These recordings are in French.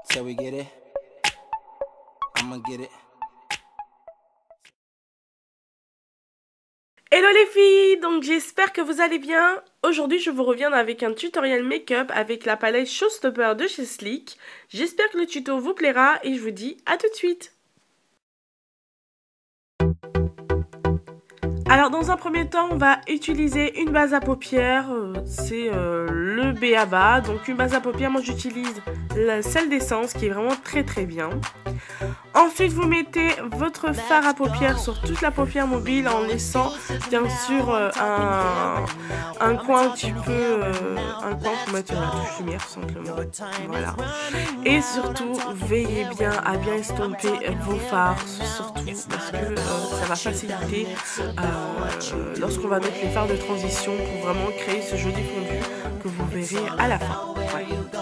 Till we get it, I'ma get it. Hello les filles, donc j'espère que vous allez bien. Aujourd'hui je vous reviens avec un tutoriel make-up avec la palette Showstopper de chez Sleek. J'espère que le tuto vous plaira et je vous dis à tout de suite. Alors dans un premier temps on va utiliser une base à paupières, c'est le B.A.B.A. Donc une base à paupières, moi j'utilise celle d'Essence qui est vraiment très bien. Ensuite vous mettez votre fard à paupières sur toute la paupière mobile en laissant bien sûr un coin un petit peu, un coin pour mettre la touche lumière tout simplement. Voilà. Et surtout veillez bien à bien estomper vos fards, surtout parce que ça va faciliter lorsqu'on va mettre les fards de transition pour vraiment créer ce joli fondu que vous verrez à la fin. Ouais.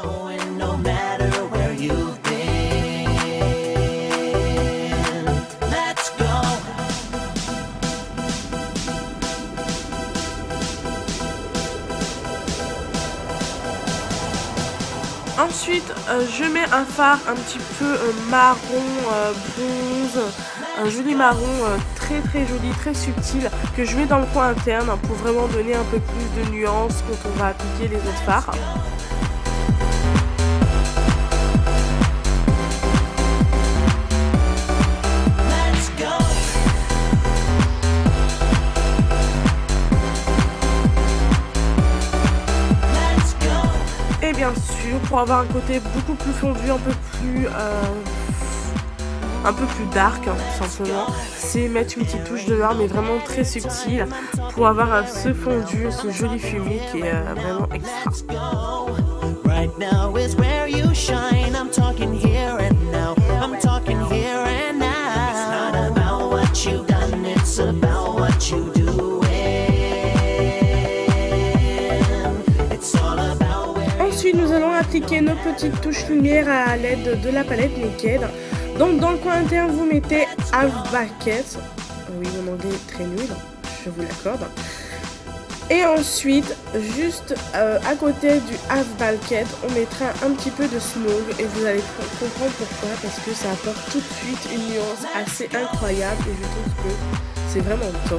Ensuite, je mets un fard un petit peu marron, bronze, un joli marron très joli, très subtil, que je mets dans le coin interne pour vraiment donner un peu plus de nuances quand on va appliquer les autres fards. Et bien sûr, pour avoir un côté beaucoup plus fondu, un peu plus dark, hein, tout simplement, c'est mettre une petite touche de noir, mais vraiment très subtile, pour avoir ce fondu, ce joli fumé qui est vraiment extra. Ensuite, nous allons appliquer nos petites touches lumière à l'aide de la palette Naked. Donc, dans le coin interne, vous mettez Half Bucket. Oui, mon anglais est très nul, je vous l'accorde. Et ensuite, juste à côté du Half Bucket, on mettra un petit peu de Smog. Et vous allez comprendre pourquoi, parce que ça apporte tout de suite une nuance assez incroyable. Et je trouve que c'est vraiment top.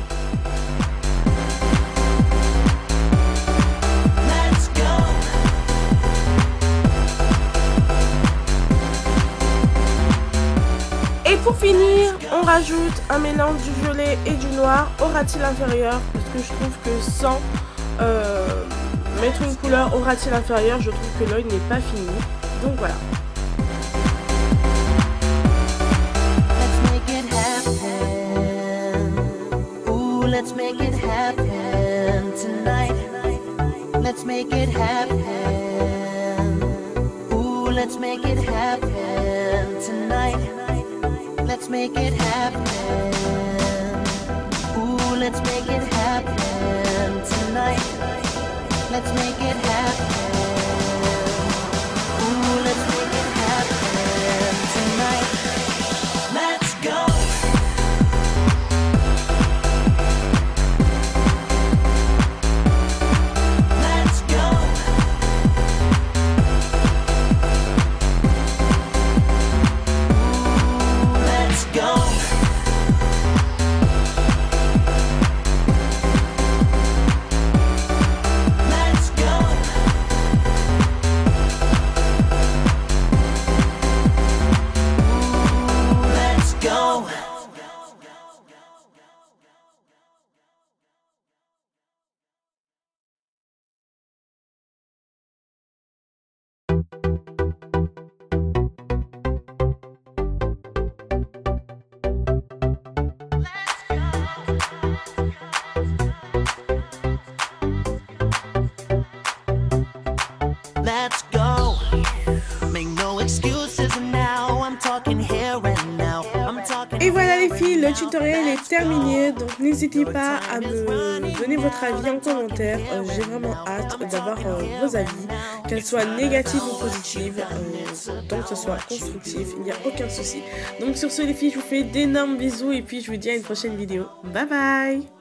Pour finir, on rajoute un mélange du violet et du noir au ratil inférieur parce que je trouve que sans mettre une couleur au ratil inférieur, je trouve que l'œil n'est pas fini. Donc voilà. Let's make it happen tonight. Let's make it happen. Ooh, let's make it happen tonight. Let's make it happen. Ooh, let's make it happen tonight. Let's make it happen. Ooh, let's make it happen tonight. Let's go. Let's go. Let's go. Make no excuses now. I'm talking here and now. Et voilà les filles, le tutoriel est terminé, donc n'hésitez pas à me donner votre avis en commentaire. J'ai vraiment hâte d'avoir vos avis, qu'elles soient négatives ou positives, tant que ce soit constructif, il n'y a aucun souci. Donc sur ce les filles, je vous fais d'énormes bisous et puis je vous dis à une prochaine vidéo. Bye bye.